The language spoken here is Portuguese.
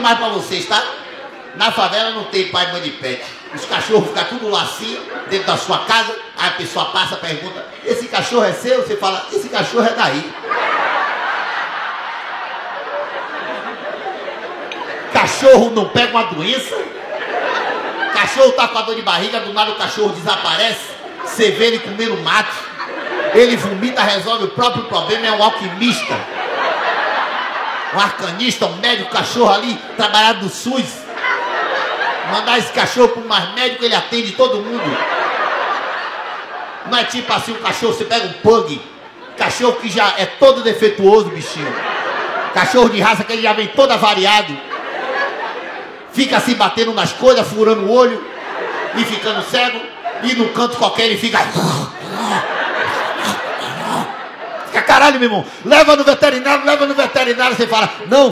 mais pra vocês, tá? Na favela não tem pai e mãe de pet. Os cachorros ficam tudo lacinho dentro da sua casa. Aí a pessoa passa, pergunta: esse cachorro é seu? Você fala: esse cachorro é daí. Cachorro não pega uma doença. Cachorro tá com a dor de barriga, do nada o cachorro desaparece. Você vê ele comendo mato. Ele vomita, resolve o próprio problema. É um alquimista, um arcanista, um médico. Cachorro ali, trabalhado do SUS. Mandar esse cachorro para um mais médico, ele atende todo mundo. Não é tipo assim um cachorro, você pega um pug, cachorro que já é todo defeituoso, bichinho. Cachorro de raça que ele já vem todo avariado. Fica se batendo nas coisas, furando o olho e ficando cego. E no canto qualquer ele fica... Fica caralho, meu irmão. Leva no veterinário, você fala: não,